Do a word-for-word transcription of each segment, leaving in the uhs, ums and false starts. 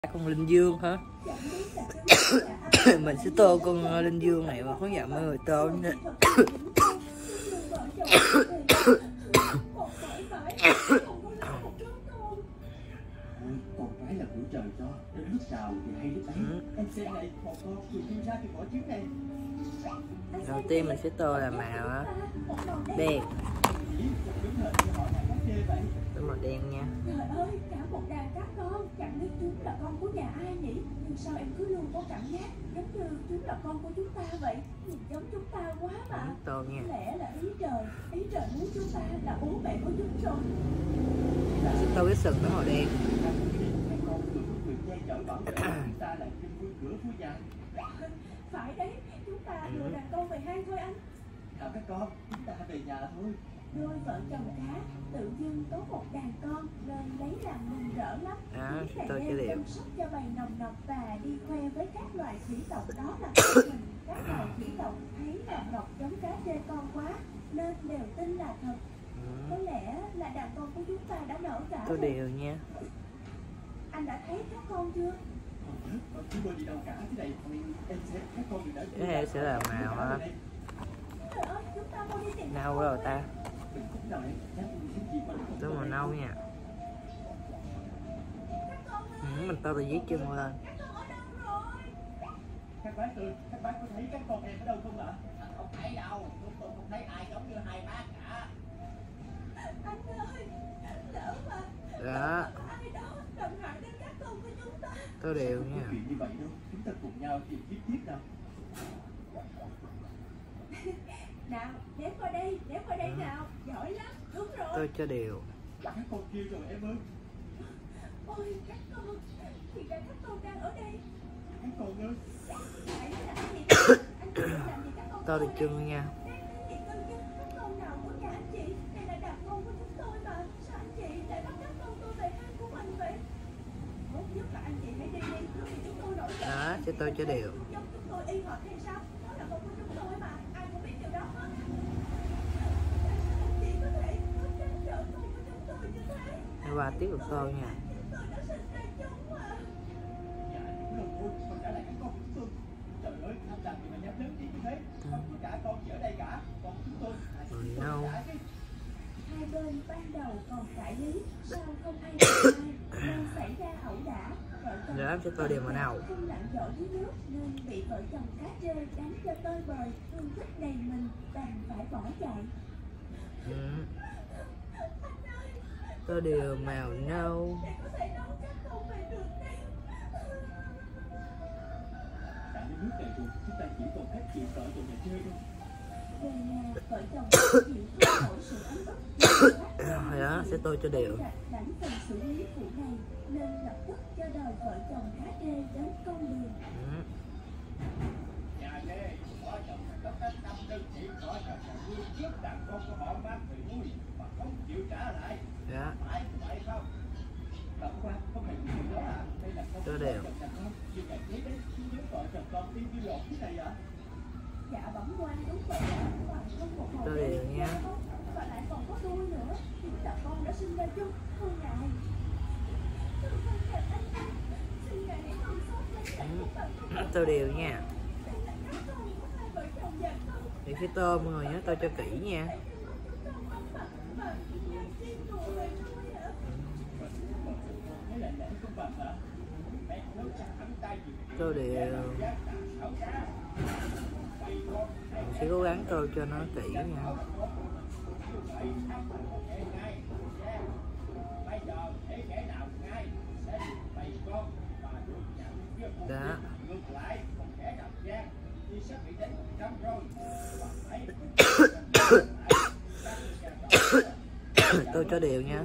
Con Linh Dương hả? Mình sẽ tô con Linh Dương này mà không dặn mọi người tô nữa. Con cái là của trời cho, đến lúc nào thì hay lúc ấy. Em xem này, một con vừa đi ra từ vỏ trứng này. Đầu tiên mình sẽ tô là màu đen. Cái màu đen nha. Trời ơi, cả một đàn các con, chẳng biết chúng là con của nhà ai nhỉ? Nhưng sao em cứ luôn có cảm giác giống như chúng là con của chúng ta vậy? Nhìn giống chúng ta quá mà. Tô nha. Lẽ là ý trời, ý trời muốn chúng ta là bố mẹ của chúng rồi. Sẽ tô cái sừng nó màu đen. Phải đấy, chúng ta đưa đàn con về hai thôi anh. Chào các con, chúng ta về nhà thôi. Đôi vợ chồng cá tự dưng có một đàn con nên lấy làm mừng rỡ lắm. Đó, tôi cái liệu chăm sóc cho bầy nồng nọc và đi khoe với các loài thủy tộc đó là con mình. Các loài thủy tộc thấy nồng nọc giống cá trê con quá nên đều tin là thật. Có lẽ là đàn con của chúng ta đã nở cả. Tô đều nha. Anh đã thấy các con chưa? Chúng tôi đi đâu cả thế này, em xem các con đều đã. Cái này sẽ là màu ha. Nâu rồi ta. Đó màu nâu nha. Ừ, mình tô từ dưới chân lên. Các bác ơi, các bác có thấy các con em ở đâu không ạ? Không thấy đâu, chúng tôi không thấy ai giống như hai bác cả. Anh ơi, lỡ mà Đó. ai đó đụng hại đến các con của chúng ta. Tô đều nha. Chuyện như vậy đâu, chúng ta cùng nhau tìm kiếm tiếp nào. Nào, đếm qua đây, đếm qua đây ừ. Nào, giỏi lắm, đúng rồi. Tôi cho đều. Các con kia rồi em ơi. Ôi, các con, thì ra các con đang ở đây. Các con ơi. Anh làm gì đó? Anh chị làm gì các con? Tôi được chân nha. Chị cân chứ, các con nào của nhà anh chị, đây là đàn con của chúng tôi mà. Sao anh chị lại bắt các con tôi về hang của mình vậy? Tốt nhất là anh chị hãy đi đi, lúc thì chúng tôi nổi giận. Đó, cho tôi cho đều. Giống chúng tôi y hệt hay sao? Đó là con của chúng tôi mà, ai cũng biết điều đó hết. Chị có thể có trách trợ con của chúng tôi như thế. Hai ba tiếp được tô nha. Chúng tôi đã sinh ra chúng mà. Dạ, đúng rồi thôi, con trả lại các con của chúng tôi. Trời ơi, anh làm gì mà nhắm lớn chuyện như thế? Không có trả con gì ở đây cả, con của chúng tôi. Rồi đâu? Hai bên ban đầu còn cãi lý, sao không ai được ai, nên xảy ra ẩu đả. Rồi em sẽ tô đều màu nâu. Không lặn giỏi dưới nước nên bị vợ chồng cá trê đánh cho tơi bời, thương tích đầy mình, đành phải bỏ chạy. Ừ. Tô đều màu nâu. Để có thể đón các con về được đây. Đã đến nước này rồi, chúng ta chỉ còn cách chịu sợ trong nhà chơi thôi. Về nhà, vợ chồng chịu không nổi sự ấm ức. Rồi đó, sẽ tô cho đều. Lãnh phần xử lý vụ này nên lập tức cho đời vợ chồng cá trê đến con đường. Ừ. Nhà đây, vợ chồng có cách năm đơn chỉ vợ chồng nuôi trước đàn con của họ mang về nuôi mà không chịu trả lại. Đó. Phải vậy không? Động qua, không phải chuyện đó à? Đây là con Tô đều. như vậy thế đấy, nếu vợ chồng con đi như lộn thế này ạ? Dạ bẩm quan đúng vậy, còn không một màu Tô đều nha. và lại còn có đuôi nữa. Chúng ta con đã sinh ra chung, không ngại. Xin ngài hãy thương xót lấy Tô đều nha. Thì khi tô mọi người nhớ tô cho kỹ nha. Tô đều. Mình sẽ cố gắng tô cho nó kỹ nha. Đó. Tôi cho đều nha.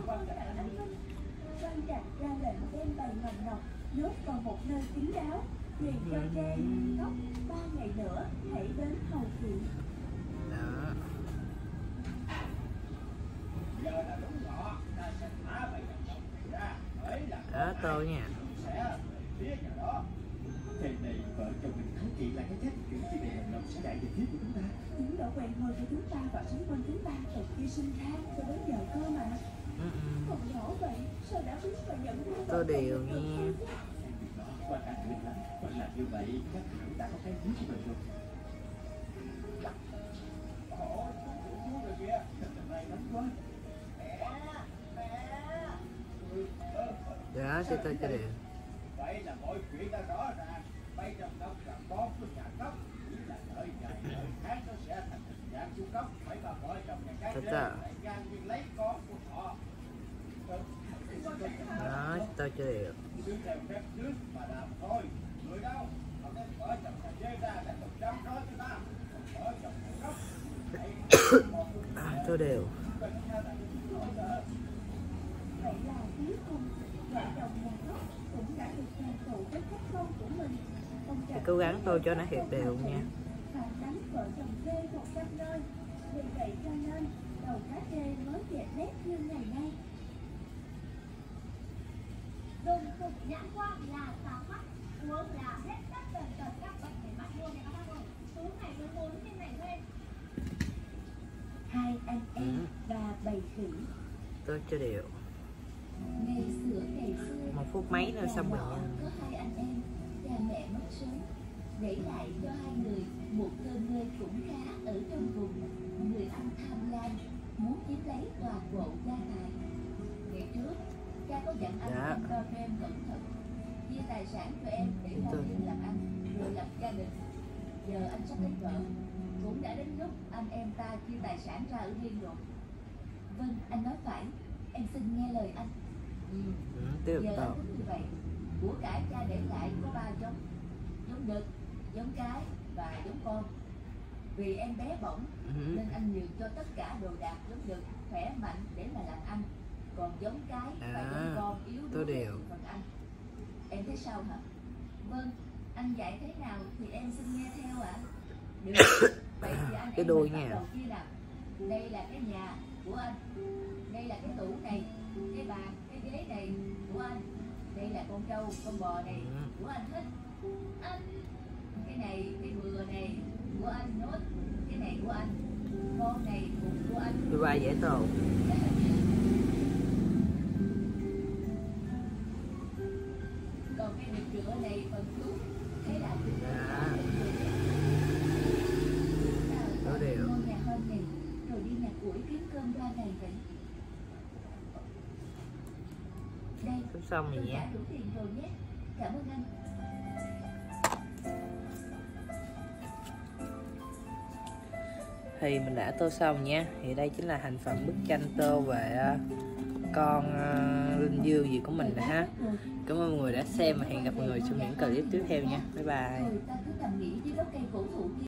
ra lệnh đem bầy nồng nọc nhốt vào một nơi kín đáo, truyền cho Trê ngốc ba ngày nữa hãy đến hầu kiện. Đó. Đó tô nha. Thế này vợ chồng mình thấu kiện là cái cách chuyện gì về nồng nọc sẽ đại về thiết của chúng ta. Chúng đã quen hơi của chúng ta và sống quanh chúng ta từ khi sinh ra cho đến giờ cơ mà. Còn nhỏ vậy sao đã biết và nhận ra tô đều nha. vậy chắc hẳn đã có cái gì của mình rồi. Ồ, chú chú rồi kìa, này nóng quá. Mẹ, mẹ. Đó, sẽ tôi cho đều. Vậy là mọi chuyện đã rõ ràng. Bây giờ Cốc là con của nhà Cốc, chỉ là đợi ngày đợi tháng nó sẽ thành tình trạng chú Cốc. Phải bà vợ chồng nhà cái đêm lại ngang nhiên lấy con của họ. Đó, tôi cho đều. Cứ theo phép trước mà làm thôi. Người đâu? Họ đem vợ chồng nhà dê ra để một trăm đó cho ta. Vợ chồng nhà Cốc. Tôi đều. Vậy là cuối cùng vợ chồng nhà Cốc cũng đã được đoàn tụ với các con của mình. Thì cố gắng tôi cho nó hiệp đều nha. Và đánh vợ chồng dê một trăm nơi. Vì vậy cho nên đầu cá trê mới đẹp nét như ngày nay. Dùng cục nhãn quang là xà mắt, uống là hết tất tần tật các bệnh về mắt luôn này các bác ơi. Số ngày mười bốn trên này thôi. Hai anh em và bầy khỉ. Tôi cho đều. Ngày xưa ngày xưa Một phút mấy nữa xong rồi nha. có hai anh em, cha mẹ mất sớm, để lại cho hai người một cơm nơi cũng khá ở trong vùng. Người anh tham lam muốn chiếm lấy toàn bộ gia tài. Ngày trước cha có dặn anh Dạ. em đo cho em cẩn thận, chia tài sản cho em để lo Tôi. việc làm ăn rồi lập gia đình. Giờ anh sắp lấy vợ, cũng đã đến lúc anh em ta chia tài sản ra ở riêng rồi. Vâng, anh nói phải, em xin nghe lời anh. Ừ. Ừ, tiếp Giờ anh tục. tính như vậy, của cải cha để lại có ba giống: giống đực, giống cái và giống con. Vì em bé bỏng Ừ. nên anh nhường cho tất cả đồ đạc giống đực khỏe mạnh để mà làm ăn, còn giống cái và À, giống con yếu tôi đuối đều. là phần anh. Em thấy sao hả? Vâng, anh dạy thế nào thì em xin nghe theo ạ. Được. Vậy thì anh Cái em đuôi mình bắt nha. đầu chia nào. Đây là cái nhà của anh, đây là cái tủ này, cái bàn, cái ghế này của anh, đây là con trâu, con bò này Ừ. của anh hết. Anh, cái này, cái bừa này của anh nốt, cái này của anh, con này cũng của anh. Tôi vai dễ tồn. Còn cái bịch rửa này phần chú, thế là Đó. Tôi đều. ngôi nhà hơn này, rồi đi nhặt củi kiếm cơm ba ngày vậy. Đây, Sắp xong rồi tôi nha. trả đủ tiền rồi nhé. Cảm ơn anh. Thì mình đã tô xong nha. Thì đây chính là thành phẩm bức tranh tô về uh, con uh, linh dương gì của mình nè ha. Cảm ơn mọi người đã xem và hẹn gặp mọi người trong những clip tiếp theo nha. Bye bye. Người ta cứ nằm nghỉ dưới gốc cây cổ thụ kia.